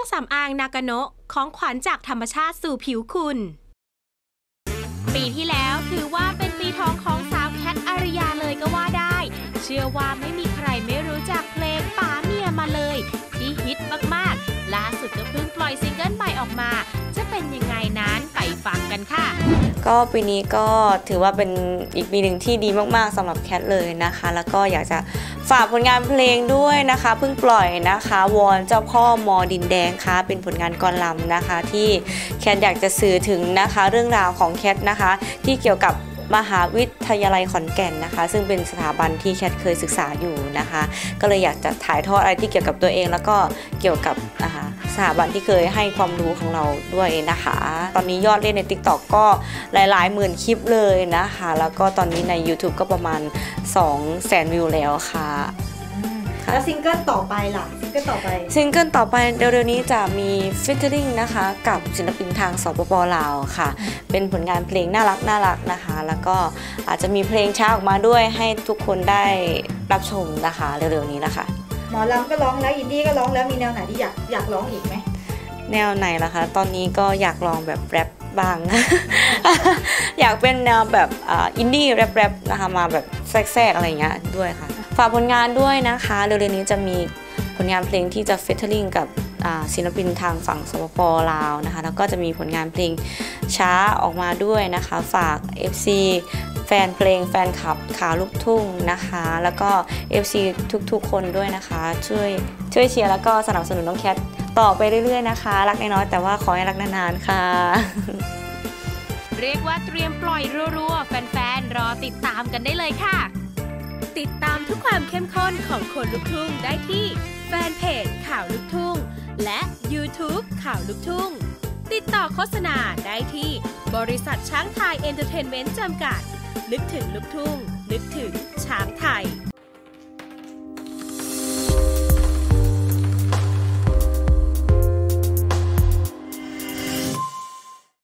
สำอางนากาโนะของขวัญจากธรรมชาติสู่ผิวคุณปีที่แล้วถือว่าเป็นปีทองของสาวแคทอาริยาเลยก็ว่าได้เชื่อว่าไม่มีใครไม่รู้จักเพลงป๋าเมียมาเลยที่ฮิตมากๆล่าสุดก็เพิ่งปล่อยซิงเกิลใหม่ออกมาจะเป็นยังไงนั้นไปฟังกันค่ะก็ปีนี้ก็ถือว่าเป็นอีกปีหนึ่งที่ดีมากๆสำหรับแคทเลยนะคะแล้วก็อยากจะฝากผลงานเพลงด้วยนะคะเพิ่งปล่อยนะคะวอนเจ้าพ่อมอดินแดงค่ะเป็นผลงานกลอนรำนะคะที่แคทอยากจะสื่อถึงนะคะเรื่องราวของแคทนะคะที่เกี่ยวกับมหาวิทยาลัยขอนแก่นนะคะซึ่งเป็นสถาบันที่แคทเคยศึกษาอยู่นะคะก็เลยอยากจะถ่ายทอดอะไรที่เกี่ยวกับตัวเองแล้วก็เกี่ยวกับสถาบันที่เคยให้ความรู้ของเราด้วยนะคะตอนนี้ยอดเล่นใน TikTok ก็หลายๆหมื่นคลิปเลยนะคะแล้วก็ตอนนี้ใน YouTube ก็ประมาณ 200,000 วิวแล้วค่ะแล้วซิงเกิลต่อไปล่ะซิงเกิลต่อไปเร็วๆนี้จะมีฟีเจอริ่งนะคะกับศิลปินทางสปป.ลาวค่ะเป็นผลงานเพลงน่ารักนะคะแล้วก็อาจจะมีเพลงช้าออกมาด้วยให้ทุกคนได้รับชมนะคะเร็วๆนี้นะคะหมอลำก็ร้องแล้วอินดี้ก็ร้องแล้วมีแนวไหนที่อยากร้องอีกไหมแนวไหนล่ะคะตอนนี้ก็อยากลองแบบแรปบ้าง อยากเป็นแนวแบบอินดี้แรปนะคะมาแบบแทรกอะไรเงี้ยด้วยค่ะฝากผลงานด้วยนะคะเร็วๆนี้จะมีผลงานเพลงที่จะฟีเจอริ่งกับศิลปินทางฝั่งสปป.ลาวนะคะแล้วก็จะมีผลงานเพลงช้าออกมาด้วยนะคะฝาก FC แฟนเพลงแฟนคลับขาลูกทุ่งนะคะแล้วก็ FC ทุกๆคนด้วยนะคะช่วยเชียร์แล้วก็สนับสนุนน้องแคทต่อไปเรื่อยๆนะคะรักน้อยๆแต่ว่าขอให้รักนานๆค่ะเรียกว่าเตรียมปล่อยรัวๆแฟนๆรอติดตามกันได้เลยค่ะติดตามทุกความเข้มข้นของคนลูกทุ่งได้ที่แฟนเพจข่าวลูกทุ่งและ YouTube ข่าวลูกทุ่งติดต่อโฆษณาได้ที่บริษัทช้างไทยเอนเตอร์เทนเมนต์จำกัดนึกถึงลูกทุ่งนึกถึงช้างไทย